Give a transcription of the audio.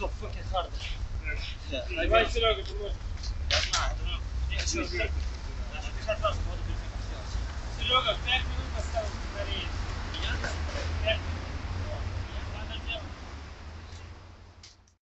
so fucking hard. Yeah. Vai Serega, por favor. Serega, 5 minutos passava.